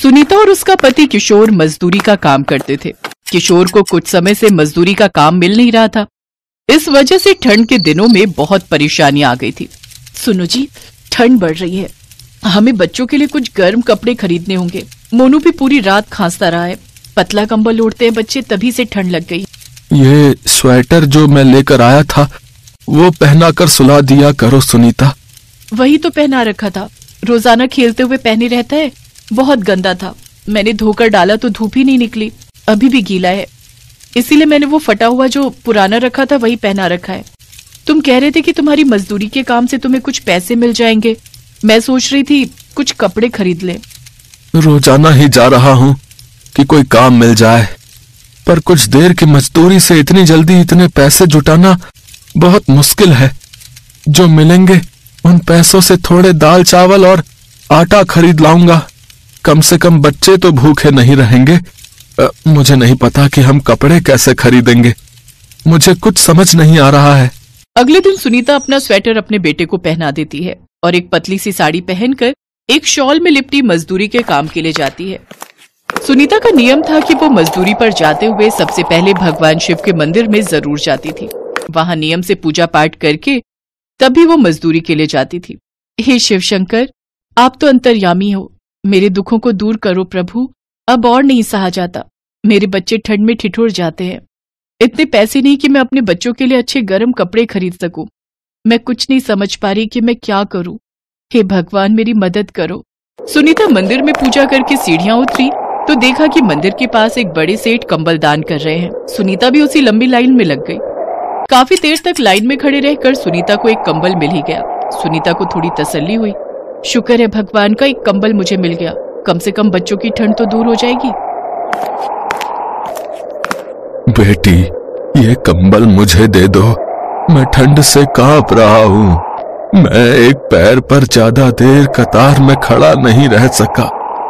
सुनीता और उसका पति किशोर मजदूरी का काम करते थे। किशोर को कुछ समय से मजदूरी का काम मिल नहीं रहा था। इस वजह से ठंड के दिनों में बहुत परेशानी आ गई थी। सुनो जी, ठंड बढ़ रही है, हमें बच्चों के लिए कुछ गर्म कपड़े खरीदने होंगे। मोनू भी पूरी रात खांसता रहा है, पतला कंबल ओढ़ते हैं बच्चे, तभी से ठंड लग गई। ये स्वेटर जो मैं लेकर आया था वो पहना कर सुला दिया करो सुनीता। वही तो पहना रखा था, रोजाना खेलते हुए पहने रहता है। बहुत गंदा था, मैंने धोकर डाला तो धूप ही नहीं निकली, अभी भी गीला है, इसीलिए मैंने वो फटा हुआ जो पुराना रखा था वही पहना रखा है। तुम कह रहे थे कि तुम्हारी मजदूरी के काम से तुम्हें कुछ पैसे मिल जाएंगे, मैं सोच रही थी कुछ कपड़े खरीद ले। रोजाना ही जा रहा हूँ कि कोई काम मिल जाए, पर कुछ देर की मजदूरी से इतनी जल्दी इतने पैसे जुटाना बहुत मुश्किल है। जो मिलेंगे उन पैसों से थोड़े दाल चावल और आटा खरीद लाऊंगा। कम से कम बच्चे तो भूखे नहीं रहेंगे। मुझे नहीं पता कि हम कपड़े कैसे खरीदेंगे, मुझे कुछ समझ नहीं आ रहा है। अगले दिन सुनीता अपना स्वेटर अपने बेटे को पहना देती है और एक पतली सी साड़ी पहनकर एक शॉल में लिपटी मजदूरी के काम के लिए जाती है। सुनीता का नियम था कि वो मजदूरी पर जाते हुए सबसे पहले भगवान शिव के मंदिर में जरूर जाती थी। वहां नियम से पूजा पाठ करके तभी वो मजदूरी के लिए जाती थी। हे शिव शंकर, आप तो अंतर्यामी हो, मेरे दुखों को दूर करो प्रभु, अब और नहीं सहा जाता। मेरे बच्चे ठंड में ठिठुर जाते हैं, इतने पैसे नहीं कि मैं अपने बच्चों के लिए अच्छे गर्म कपड़े खरीद सकूं। मैं कुछ नहीं समझ पा रही कि मैं क्या करूं। हे भगवान, मेरी मदद करो। सुनीता मंदिर में पूजा करके सीढ़ियां उतरी तो देखा कि मंदिर के पास एक बड़े सेठ कंबल दान कर रहे हैं। सुनीता भी उसी लंबी लाइन में लग गई। काफी देर तक लाइन में खड़े रहकर सुनीता को एक कंबल मिल ही गया। सुनीता को थोड़ी तसल्ली हुई, शुक्र है भगवान का एक कंबल मुझे मिल गया, कम से कम बच्चों की ठंड तो दूर हो जाएगी। बेटी, ये कंबल मुझे दे दो, मैं ठंड से कांप रहा हूँ। मैं एक पैर पर ज्यादा देर कतार में खड़ा नहीं रह सका,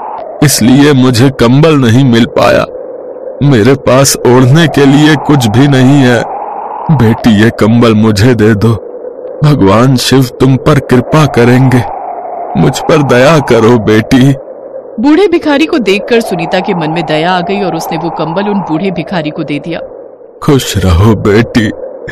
इसलिए मुझे कंबल नहीं मिल पाया। मेरे पास ओढ़ने के लिए कुछ भी नहीं है। बेटी, ये कंबल मुझे दे दो, भगवान शिव तुम पर कृपा करेंगे, मुझ पर दया करो बेटी। बूढ़े भिखारी को देखकर सुनीता के मन में दया आ गई और उसने वो कंबल उन बूढ़े भिखारी को दे दिया। खुश रहो बेटी,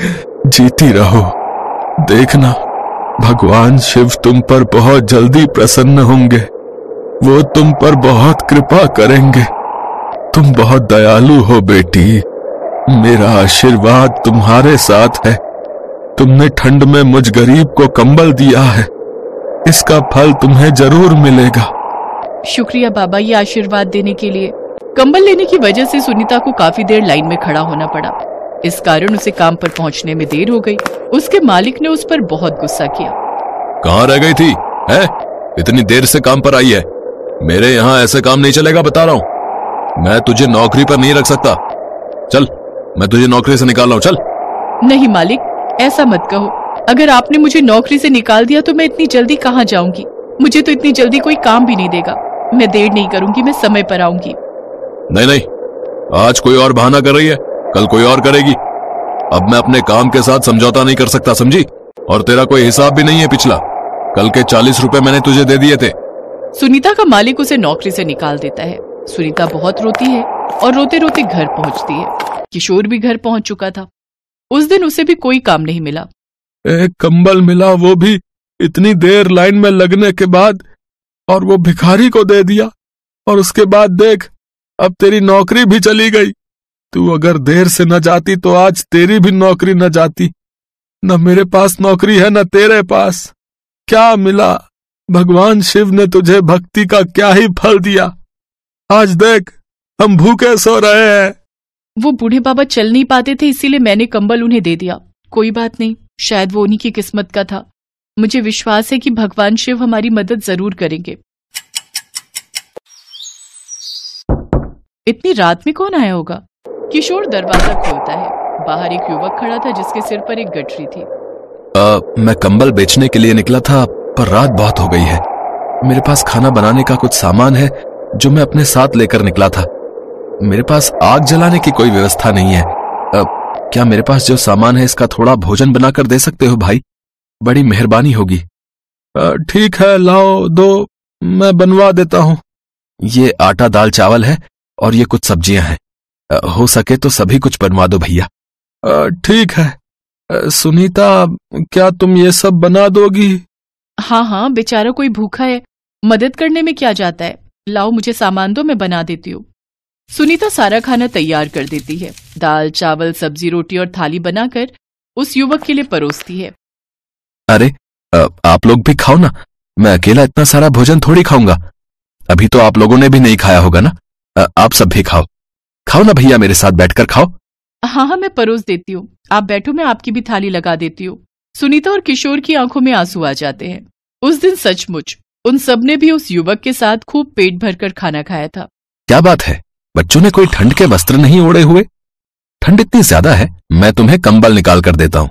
जीती रहो। देखना, भगवान शिव तुम पर बहुत जल्दी प्रसन्न होंगे, वो तुम पर बहुत कृपा करेंगे। तुम बहुत दयालु हो बेटी, मेरा आशीर्वाद तुम्हारे साथ है। तुमने ठंड में मुझ गरीब को कंबल दिया है, इसका फल तुम्हें जरूर मिलेगा। शुक्रिया बाबा ये आशीर्वाद देने के लिए। कंबल लेने की वजह से सुनीता को काफी देर लाइन में खड़ा होना पड़ा। इस कारण उसे काम पर पहुंचने में देर हो गई। उसके मालिक ने उस पर बहुत गुस्सा किया। कहाँ रह गई थी? है? इतनी देर से काम पर आई है, मेरे यहाँ ऐसे काम नहीं चलेगा, बता रहा हूँ। मैं तुझे नौकरी पर नहीं रख सकता। चल, मैं तुझे नौकरी से निकाल रहा हूँ, चल। नहीं मालिक, ऐसा मत कहो। अगर आपने मुझे नौकरी से निकाल दिया तो मैं इतनी जल्दी कहाँ जाऊंगी? मुझे तो इतनी जल्दी कोई काम भी नहीं देगा। मैं देर नहीं करूंगी, मैं समय पर आऊंगी। नहीं नहीं, आज कोई और बहाना कर रही है, कल कोई और करेगी। अब मैं अपने काम के साथ समझौता नहीं कर सकता, समझी? और तेरा कोई हिसाब भी नहीं है पिछला। कल के 40 रुपए मैंने तुझे दे दिए थे। सुनीता का मालिक उसे नौकरी से निकाल देता है। सुनीता बहुत रोती है और रोते रोते घर पहुंचती है। किशोर भी घर पहुंच चुका था। उस दिन उसे भी कोई काम नहीं मिला। एक कंबल मिला, वो भी इतनी देर लाइन में लगने के बाद, और वो भिखारी को दे दिया। और उसके बाद देख, अब तेरी नौकरी भी चली गई। तू अगर देर से न जाती तो आज तेरी भी नौकरी न जाती। न मेरे पास नौकरी है न तेरे पास। क्या मिला? भगवान शिव ने तुझे भक्ति का क्या ही फल दिया। आज देख, हम भूखे सो रहे हैं। वो बूढ़े बाबा चल नहीं पाते थे, इसीलिए मैंने कंबल उन्हें दे दिया। कोई बात नहीं, शायद वो उन्हीं की किस्मत का था। मुझे विश्वास है कि भगवान शिव हमारी मदद जरूर करेंगे। इतनी रात में कौन आया होगा? किशोर दरवाजा खोलता है। बाहर एक युवक खड़ा था जिसके सिर पर एक गठरी थी। मैं कंबल बेचने के लिए निकला था, पर रात बहुत हो गई है। मेरे पास खाना बनाने का कुछ सामान है जो मैं अपने साथ लेकर निकला था। मेरे पास आग जलाने की कोई व्यवस्था नहीं है। क्या मेरे पास जो सामान है इसका थोड़ा भोजन बनाकर दे सकते हो भाई? बड़ी मेहरबानी होगी। ठीक है, लाओ, दो, मैं बनवा देता हूँ। ये आटा दाल चावल है और ये कुछ सब्जियां हैं। हो सके तो सभी कुछ बनवा दो भैया। ठीक है। सुनीता, क्या तुम ये सब बना दोगी? हाँ हाँ, बेचारा कोई भूखा है, मदद करने में क्या जाता है। लाओ मुझे सामान दो, मैं बना देती हूँ। सुनीता सारा खाना तैयार कर देती है। दाल चावल सब्जी रोटी और थाली बनाकर उस युवक के लिए परोसती है। अरे आप लोग भी खाओ ना, मैं अकेला इतना सारा भोजन थोड़ी खाऊंगा। अभी तो आप लोगों ने भी नहीं खाया होगा ना। आप सब भी खाओ। खाओ ना भैया, मेरे साथ बैठकर खाओ। हाँ हाँ, मैं परोस देती हूँ, आप बैठो, मैं आपकी भी थाली लगा देती हूँ। सुनीता और किशोर की आंखों में आंसू आ जाते हैं। उस दिन सचमुच उन सबने भी उस युवक के साथ खूब पेट भरकर खाना खाया था। क्या बात है, बच्चों ने कोई ठंड के वस्त्र नहीं ओढ़े हुए? ठंड इतनी ज्यादा है, मैं तुम्हें कंबल निकाल कर देता हूं।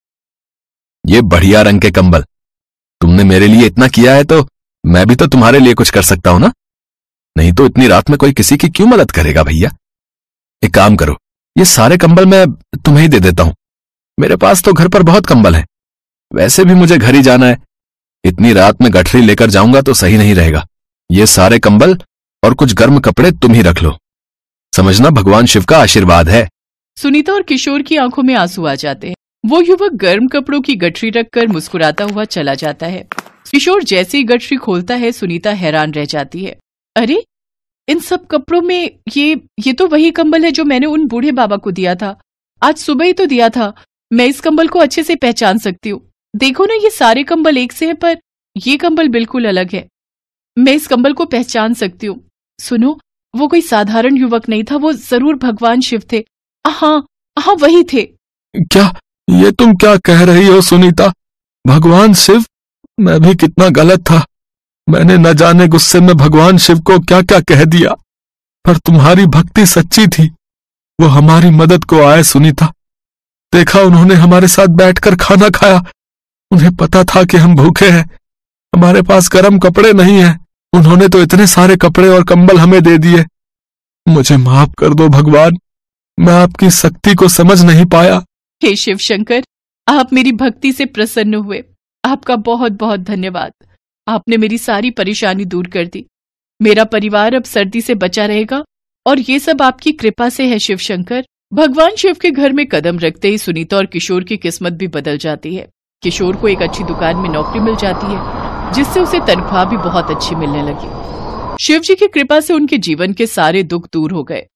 ये बढ़िया रंग के कंबल। तुमने मेरे लिए इतना किया है तो मैं भी तो तुम्हारे लिए कुछ कर सकता हूं ना। नहीं तो इतनी रात में कोई किसी की क्यों मदद करेगा भैया। एक काम करो, ये सारे कंबल मैं तुम्हें ही दे देता हूं। मेरे पास तो घर पर बहुत कंबल है। वैसे भी मुझे घर ही जाना है। इतनी रात में गठरी लेकर जाऊंगा तो सही नहीं रहेगा। ये सारे कंबल और कुछ गर्म कपड़े तुम ही रख लो। समझना, भगवान शिव का आशीर्वाद है। सुनीता और किशोर की आंखों में आंसू आ जाते हैं। वो युवक गर्म कपड़ों की गठरी रखकर मुस्कुराता हुआ चला जाता है। किशोर जैसे ही गठरी खोलता है, सुनीता हैरान रह जाती है। अरे, इन सब कपड़ों में ये तो वही कंबल है जो मैंने उन बूढ़े बाबा को दिया था। आज सुबह ही तो दिया था। मैं इस कंबल को अच्छे से पहचान सकती हूँ। देखो ना, ये सारे कंबल एक से हैं, पर ये कंबल बिल्कुल अलग है। मैं इस कंबल को पहचान सकती हूँ। सुनो, वो कोई साधारण युवक नहीं था, वो जरूर भगवान शिव थे। हाँ हाँ, वही थे। क्या ये तुम क्या कह रही हो सुनीता? भगवान शिव? मैं भी कितना गलत था। मैंने न जाने गुस्से में भगवान शिव को क्या क्या कह दिया। पर तुम्हारी भक्ति सच्ची थी। वो हमारी मदद को आए सुनीता। देखा, उन्होंने हमारे साथ बैठकर खाना खाया। उन्हें पता था कि हम भूखे हैं, हमारे पास गर्म कपड़े नहीं हैं। उन्होंने तो इतने सारे कपड़े और कंबल हमें दे दिए। मुझे माफ कर दो भगवान, मैं आपकी शक्ति को समझ नहीं पाया। हे शिव शंकर, आप मेरी भक्ति से प्रसन्न हुए। आपका बहुत बहुत धन्यवाद। आपने मेरी सारी परेशानी दूर कर दी। मेरा परिवार अब सर्दी से बचा रहेगा और ये सब आपकी कृपा से है शिव शंकर। भगवान शिव के घर में कदम रखते ही सुनीता और किशोर की किस्मत भी बदल जाती है। किशोर को एक अच्छी दुकान में नौकरी मिल जाती है, जिससे उसे तनख्वाह भी बहुत अच्छी मिलने लगी। शिव जी की कृपा से उनके जीवन के सारे दुख दूर हो गए।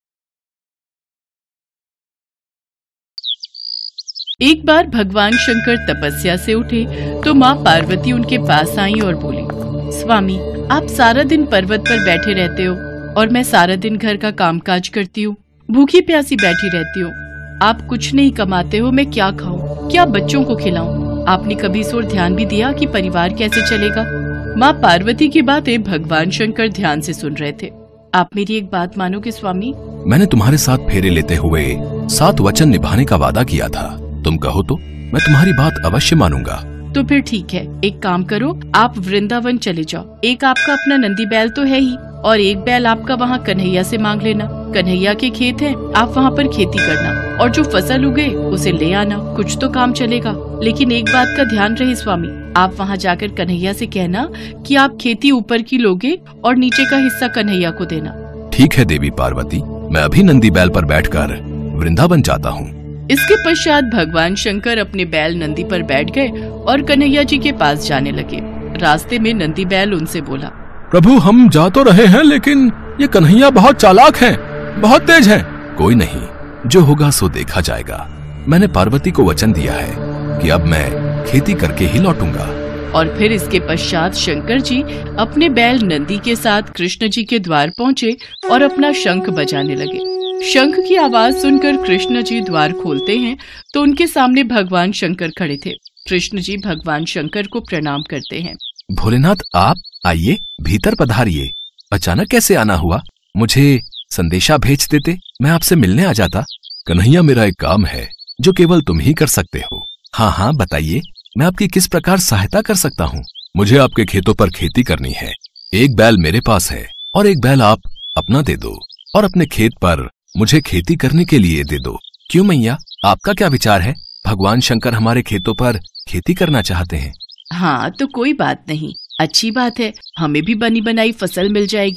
एक बार भगवान शंकर तपस्या से उठे तो माँ पार्वती उनके पास आई और बोली, स्वामी, आप सारा दिन पर्वत पर बैठे रहते हो और मैं सारा दिन घर का कामकाज करती हूँ, भूखी प्यासी बैठी रहती हूँ। आप कुछ नहीं कमाते हो, मैं क्या खाऊं, क्या बच्चों को खिलाऊं? आपने कभी इस ओर ध्यान भी दिया कि परिवार कैसे चलेगा? माँ पार्वती की बातें भगवान शंकर ध्यान से सुन रहे थे। आप मेरी एक बात मानोगे स्वामी? मैंने तुम्हारे साथ फेरे लेते हुए 7 वचन निभाने का वादा किया था। तुम कहो तो मैं तुम्हारी बात अवश्य मानूंगा। तो फिर ठीक है, एक काम करो, आप वृंदावन चले जाओ। एक आपका अपना नंदी बैल तो है ही, और एक बैल आपका वहाँ कन्हैया से मांग लेना। कन्हैया के खेत हैं, आप वहाँ पर खेती करना और जो फसल उगे उसे ले आना। कुछ तो काम चलेगा। लेकिन एक बात का ध्यान रहे स्वामी, आप वहाँ जाकर कन्हैया से कहना कि आप खेती ऊपर की लोगे और नीचे का हिस्सा कन्हैया को देना। ठीक है देवी पार्वती, मैं अभी नंदी बैल पर बैठकर वृंदावन जाता हूँ। इसके पश्चात भगवान शंकर अपने बैल नंदी पर बैठ गए और कन्हैया जी के पास जाने लगे। रास्ते में नंदी बैल उनसे बोला, प्रभु, हम जा तो रहे हैं, लेकिन ये कन्हैया बहुत चालाक हैं, बहुत तेज हैं। कोई नहीं, जो होगा सो देखा जाएगा। मैंने पार्वती को वचन दिया है कि अब मैं खेती करके ही लौटूंगा। और फिर इसके पश्चात शंकर जी अपने बैल नंदी के साथ कृष्ण जी के द्वार पहुँचे और अपना शंख बजाने लगे। शंख की आवाज सुनकर कृष्ण जी द्वार खोलते हैं तो उनके सामने भगवान शंकर खड़े थे। कृष्ण जी भगवान शंकर को प्रणाम करते हैं। भोलेनाथ, आप आइए, भीतर पधारिए। अचानक कैसे आना हुआ? मुझे संदेशा भेज देते, मैं आपसे मिलने आ जाता। कन्हैया, मेरा एक काम है जो केवल तुम ही कर सकते हो। हाँ हाँ, बताइए, मैं आपकी किस प्रकार सहायता कर सकता हूँ? मुझे आपके खेतों पर खेती करनी है। एक बैल मेरे पास है और एक बैल आप अपना दे दो और अपने खेत पर मुझे खेती करने के लिए दे दो। क्यों मैया, आपका क्या विचार है? भगवान शंकर हमारे खेतों पर खेती करना चाहते हैं। हाँ, तो कोई बात नहीं, अच्छी बात है, हमें भी बनी बनाई फसल मिल जाएगी।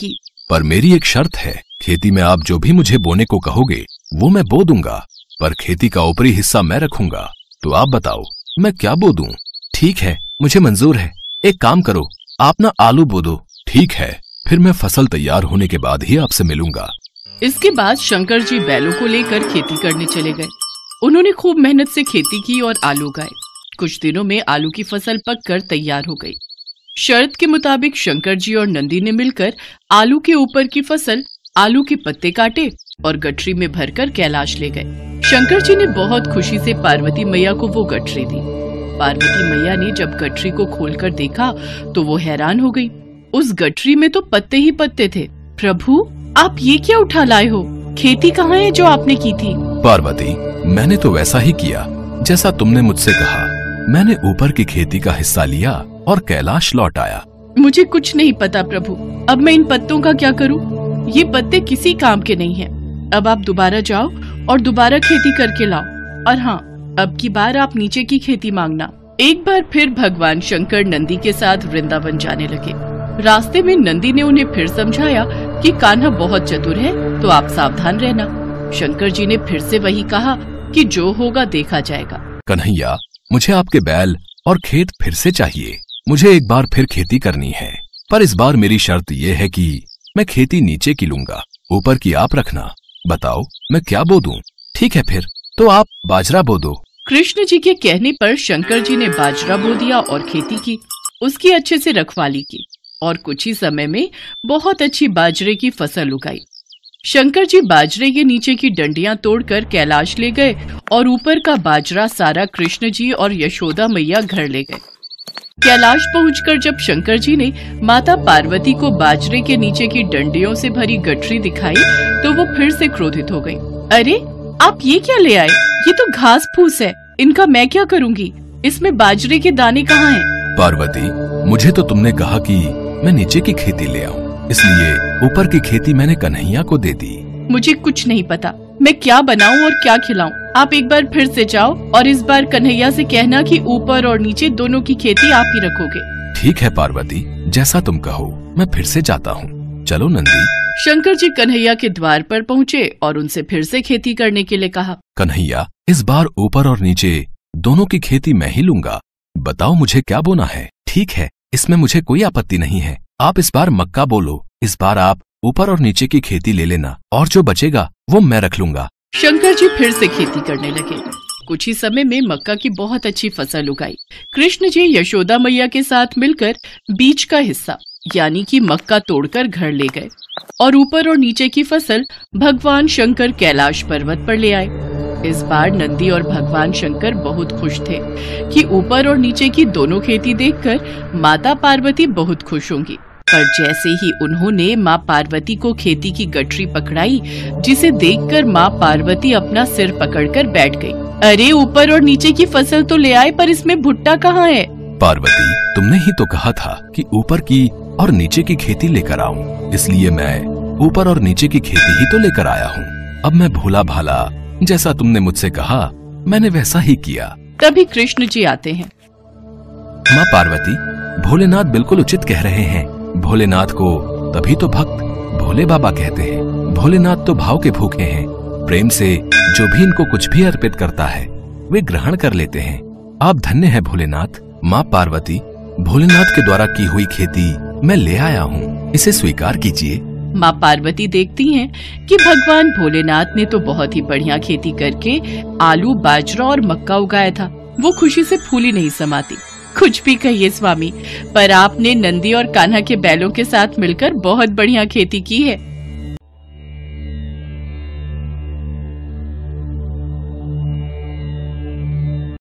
पर मेरी एक शर्त है, खेती में आप जो भी मुझे बोने को कहोगे वो मैं बो दूंगा, पर खेती का ऊपरी हिस्सा मैं रखूंगा। तो आप बताओ मैं क्या बो दूं? ठीक है, मुझे मंजूर है। एक काम करो, आप ना आलू बो दो। ठीक है, फिर मैं फसल तैयार होने के बाद ही आपसे मिलूंगा। इसके बाद शंकर जी बैलों को लेकर खेती करने चले गए। उन्होंने खूब मेहनत से खेती की और आलू उगाए। कुछ दिनों में आलू की फसल पककर तैयार हो गई। शर्त के मुताबिक शंकर जी और नंदी ने मिलकर आलू के ऊपर की फसल, आलू के पत्ते काटे और गठरी में भरकर कैलाश ले गए। शंकर जी ने बहुत खुशी से पार्वती मैया को वो गठरी दी। पार्वती मैया ने जब गठरी को खोलकर देखा तो वो हैरान हो गई। उस गठरी में तो पत्ते ही पत्ते थे। प्रभु, आप ये क्या उठा लाए हो? खेती कहाँ है जो आपने की थी? पार्वती, मैंने तो वैसा ही किया जैसा तुमने मुझसे कहा। मैंने ऊपर की खेती का हिस्सा लिया और कैलाश लौट आया। मुझे कुछ नहीं पता प्रभु, अब मैं इन पत्तों का क्या करूं? ये पत्ते किसी काम के नहीं हैं। अब आप दोबारा जाओ और दोबारा खेती करके लाओ। और हाँ, अब की बार आप नीचे की खेती मांगना। एक बार फिर भगवान शंकर नंदी के साथ वृंदावन जाने लगे। रास्ते में नंदी ने उन्हें फिर समझाया कि कान्हा बहुत चतुर है, तो आप सावधान रहना। शंकर जी ने फिर से वही कहा कि जो होगा देखा जाएगा। कन्हैया, मुझे आपके बैल और खेत फिर से चाहिए। मुझे एक बार फिर खेती करनी है, पर इस बार मेरी शर्त ये है कि मैं खेती नीचे की लूंगा, ऊपर की आप रखना। बताओ मैं क्या बो दूं? ठीक है, फिर तो आप बाजरा बो दो। कृष्ण जी के कहने पर शंकर जी ने बाजरा बो दिया और खेती की। उसकी अच्छे से रखवाली की और कुछ ही समय में बहुत अच्छी बाजरे की फसल उगाई। शंकर जी बाजरे के नीचे की डंडियां तोड़कर कैलाश ले गए और ऊपर का बाजरा सारा कृष्ण जी और यशोदा मैया घर ले गए। कैलाश पहुंचकर जब शंकर जी ने माता पार्वती को बाजरे के नीचे की डंडियों से भरी गठरी दिखाई तो वो फिर से क्रोधित हो गई। अरे, आप ये क्या ले आए? ये तो घास फूस है, इनका मैं क्या करूंगी? इसमें बाजरे के दाने कहाँ हैं? पार्वती, मुझे तो तुमने कहा कि मैं नीचे की खेती ले आऊं, इसलिए ऊपर की खेती मैंने कन्हैया को दे दी। मुझे कुछ नहीं पता, मैं क्या बनाऊं और क्या खिलाऊं। आप एक बार फिर से जाओ और इस बार कन्हैया से कहना कि ऊपर और नीचे दोनों की खेती आप ही रखोगे। ठीक है पार्वती, जैसा तुम कहो, मैं फिर से जाता हूँ। चलो नंदी। शंकर जी कन्हैया के द्वार पर पहुँचे और उनसे फिर से खेती करने के लिए कहा। कन्हैया, इस बार ऊपर और नीचे दोनों की खेती मैं ही लूंगा। बताओ मुझे क्या बोना है? ठीक है, इसमें मुझे कोई आपत्ति नहीं है। आप इस बार मक्का बोलो। इस बार आप ऊपर और नीचे की खेती ले लेना और जो बचेगा वो मैं रख लूंगा। शंकर जी फिर से खेती करने लगे। कुछ ही समय में मक्का की बहुत अच्छी फसल उगाई। कृष्ण जी यशोदा मैया के साथ मिलकर बीच का हिस्सा यानी कि मक्का तोड़कर घर ले गए और ऊपर और नीचे की फसल भगवान शंकर कैलाश पर्वत पर ले आए। इस बार नंदी और भगवान शंकर बहुत खुश थे कि ऊपर और नीचे की दोनों खेती देखकर माता पार्वती बहुत खुश होंगी। पर जैसे ही उन्होंने माँ पार्वती को खेती की गठरी पकड़ाई, जिसे देखकर माँ पार्वती अपना सिर पकड़कर बैठ गई। अरे, ऊपर और नीचे की फसल तो ले आए, पर इसमें भुट्टा कहाँ है? पार्वती, तुमने ही तो कहा था कि ऊपर की और नीचे की खेती लेकर आऊं, इसलिए मैं ऊपर और नीचे की खेती ही तो लेकर आया हूँ। अब मैं भोला भाला, जैसा तुमने मुझसे कहा मैंने वैसा ही किया। तभी कृष्ण जी आते हैं। माँ पार्वती, भोलेनाथ बिल्कुल उचित कह रहे हैं। भोलेनाथ को तभी तो भक्त भोले बाबा कहते हैं। भोलेनाथ तो भाव के भूखे हैं। प्रेम से जो भी इनको कुछ भी अर्पित करता है वे ग्रहण कर लेते हैं। आप धन्य हैं भोलेनाथ। माँ पार्वती, भोलेनाथ के द्वारा की हुई खेती मैं ले आया हूँ, इसे स्वीकार कीजिए। माँ पार्वती देखती हैं कि भगवान भोलेनाथ ने तो बहुत ही बढ़िया खेती करके आलू, बाजरा और मक्का उगाया था। वो खुशी से फूली नहीं समाती। कुछ भी कहिए स्वामी, पर आपने नंदी और कान्हा के बैलों के साथ मिलकर बहुत बढ़िया खेती की है।